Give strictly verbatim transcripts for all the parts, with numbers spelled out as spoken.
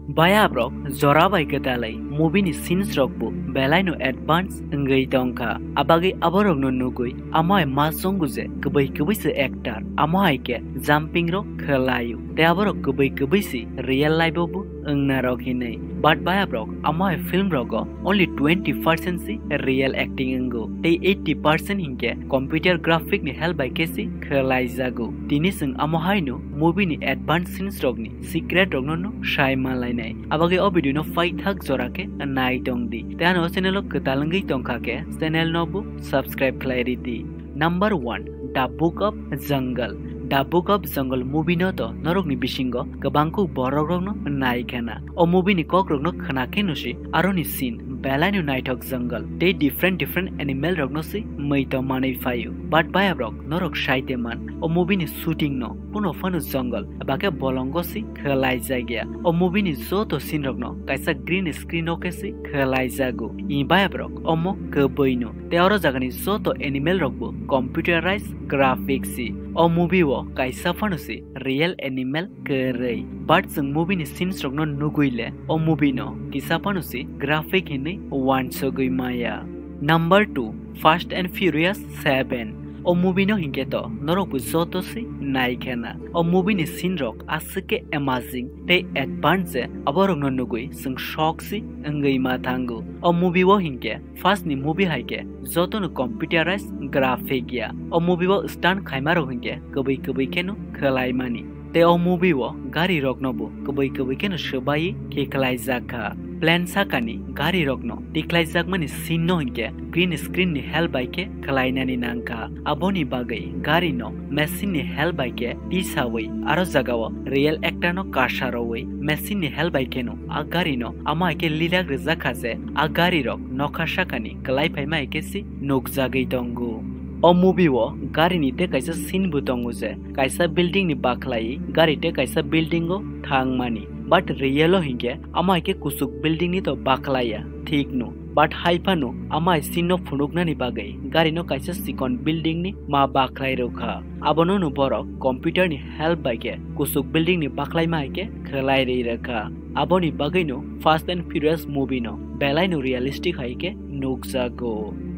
Baya brok zorabai ketalai movie ni scenes rokbu belai no advance ngai tongka abagi aborok no nugui amoy masongu je kubai kubai se actor amoy ke jumping ro khalayu te aborok kubai kubai si real life bu engna rokinai but baya brok amoy film rogo only twenty percent si real acting ngo te eighty percent hinke computer graphic ni help by kesi khalai jago tini sing amoy no movie ni advance scenes rok ni secret rok no shai malai nai abagi o video no fight thak jorake nai tong di te ano channel ko talangai tongka ke channel no bu subscribe clarity. Number one, The Book of Jungle. The Book of Jungle movie no to norok ni bisingo kabangku borok rok no nai kana o movie ni kok rok no khana ke no si aro ni scene belai no night of jungle they different different animal rok no si mai to manai fayu but baya rok norok shaite man o movie ni shooting no puno fanu jungle abake bolongo si khalai jagya o movie ni zo to scene rok no kaisa green screen no ke si khalai jago i baya rok omo kaboi no te aro jaga ni zo to animal rok bu computerized graphics si o movie wo kaisa fanu si real animal kerei but jeng movie ni scenes rok no nuguile o movie no kisa fanu si graphic hinai one sogoi maya. Number two, Fast and Furious seven. O movie no hinke to norok bu joto si nai khana o movie ni scene rok asike amazing te advance aborok no nugui sing shock si ngai ma thangu o movie wo hinke first ni movie haike joto no computerized graphic ya o movie wo stunt khaima rok hinke kubai kubai kenu khalai mani te o movie wo gari rok no bu kubai kubai kenu shobai ke khlai jaka plan sakani gari rok no tiklai jak mani scene no hinke green screen ni hel by ke khlai nani nangka aboni bagai gari no machine ni hel by ke tisawai aro jagawo real actor no kasharowai machine ni hel by ke no a gari no ama ke Lila jaka je a gari rok nokashakani khlai phai mai ke si nok jagai tongu o movie wo gari ni te kaisa scene butongu je kaisa building ni baklai gari te kaisa building go thangmani but real hinge ama ke kusuk building ni to baklaya thik no but haipa no ama scene no phunukna ni bagai gari no kaisa sikon building ni ma baklai rokha abono no borok computer ni help by ke kusuk building ni baklai ma ke khlai rei rakha aboni bagai no Fast and Furious movie no belai no realistic hai ke nokjago.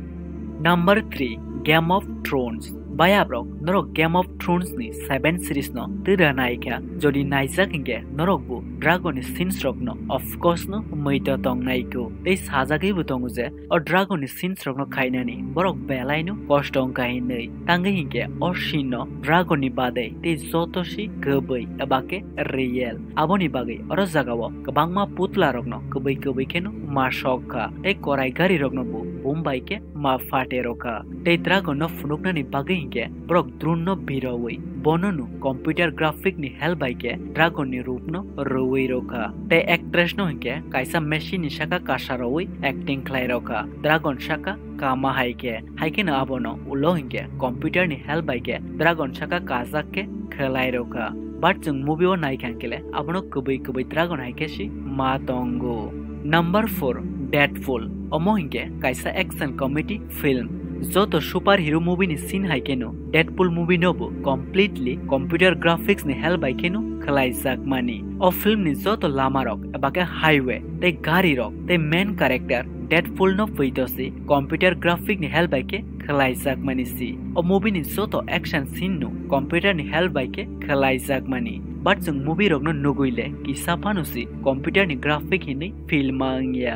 Number three, Game of Thrones. Baya brok norok Game of Thrones ni seven series no tira naika jodi naijak hinge norok bu dragon ni scenes rok no of course no moito tong naiko ei sajagei bu tongu je o dragon ni scenes rok no khainani borok belai no kostong kahinei tangai hinge o scene no dragon ni badai te jotoshi gobai abake real aboni bagai oro jagao kabangma putla rok no gobai gobai keno ma shokka te korai gari rok no bu bombay ke ma fate roka te dragon no funukna ni bagai hinge brok drun no birowai bononu computer graphic ni hel by ke dragon ni rup no rowai roka te actress no hinge kaisa machine ni shaka kasharowai acting khlai roka dragon shaka kama haike haike na abono ulo hinge computer ni hel by ke dragon shaka kazak ke khlai roka but jung movie o nai khankele abono kubai kubai dragon haike si ma tongo. Number four, Deadpool. Omo hinge kaisa action comedy film joto super hero movie ni scene hai keno Deadpool movie no bu completely computer graphics ni hel by keno khlai jak mani o film ni joto lama rok abake highway te gari rok te main character Deadpool no phoitosi computer graphic ni hel by ke khlai jak mani si o movie ni joto action scene no computer ni hel by ke khlai jak mani but jung movie rok no nuguile ki sapanu si computer ni graphic hini film angya.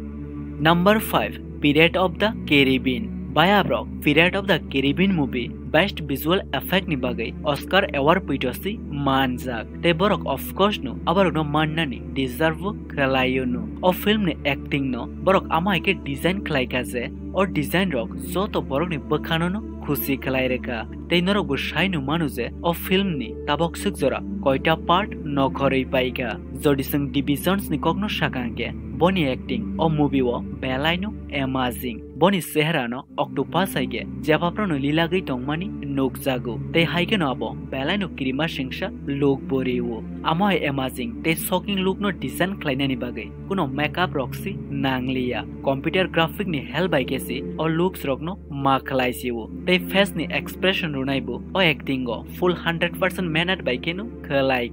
Number five, Pirate of the Caribbean. Baya brok Pirate of the Caribbean movie best visual effect ni bagai Oscar award pitosi manjak te borok of course no abarok no manna ni deserve khalayo no o film ni acting no borok ama ke design khlai ka je or design rok joto borok ni bakhano no khushi khlai reka te norok bu shai no manu je o film ni tabok suk jora koita part no khorei paika jodi sing divisions ni kokno shakange boni acting o movie wo belai no amazing boni sehra no octopus haike japapro no Lila gai tongmani nok jago te haike no abo belai no krima singsa look borewo amoi amazing te shocking look no design khlainani bagai kuno makeup roxy nanglia computer graphic ni hel by kesi o looks rok no ma khlaisiwo te face ni expression runaibo o acting go full one hundred percent mannered by kenu khlaika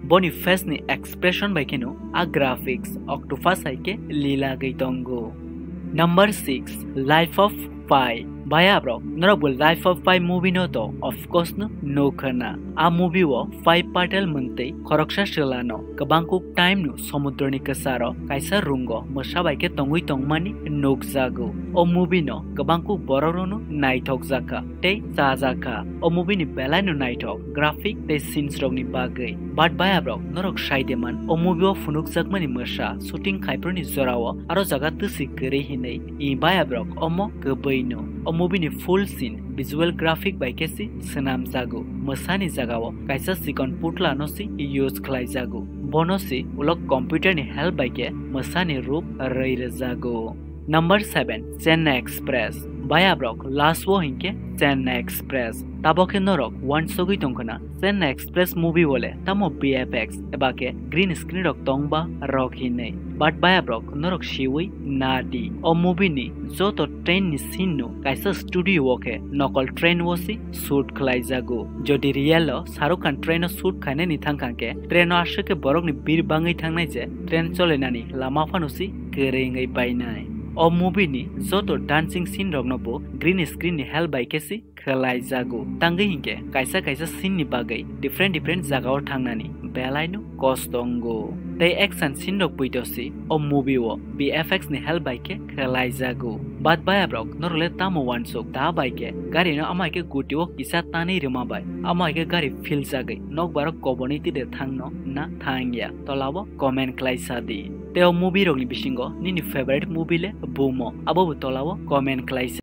boni face ni expression by keno a graphics octopus hai ke Lila gaitongo. Number six, Life of Pi. Baya bro, norok Life of Pi movie no to of course no no kana. A movie wo five partel muntai khoroksha shelano kabangkuk time no samudroni kasaro kaisa rungo mosabai ke tongui tongmani nokjago. O movie no kabangkuk bororo no naithok jaka te sajaka. O movie ni belai no naithok graphic te scenes rok ni bagai. But baya bro, norok shaideman o movie wo funuk jakmani mosa shooting khaiproni jorawo aro jaga tusi gere hinai. I baya bro omo gbai no. O movie ni full scene visual graphic by kesi senam jago masani jagao kaisa sikon putla no si use khlai jago bonosi ulok computer ni help by ke masani roop raira jago. Number seven, Chennai Express. Baya brok last wo hinke Chennai Express. Taboke norok one sogui tongkana Chennai Express movie wole tamo B F X ebake green screen rok tongba rok hinai. But baya brok norok shiwi nadi. O movie ni joto train ni scene no kaisa studio woke nokol train wosi shoot khlai jago. Jodi real lo Shahrukh Khan train no shoot khaine ni thangkangke train no ashake borok ni bir bangai thangnai je train cholenani lama phanusi kerengai bainai. O movie ni joto dancing scene rok no bo green screen ni help by kesi khlai jago. Tangai hinke kaisa kaisa scene ni bagai different different jaga o thangnani belai no kostongo. They action scene rok puitosi o movie wo B F X ni help by ke khlai jago. But baya brok norole tamo one sok ta by ke gari no amai ke guti o kisa tani rima bai amai ke gari feel jagai nok barok koboni ti de thangno na thangya tolabo comment khlai sadi. Te o movie rok ni bisingo nini favorite movie le bumo abo tolabo comment khlai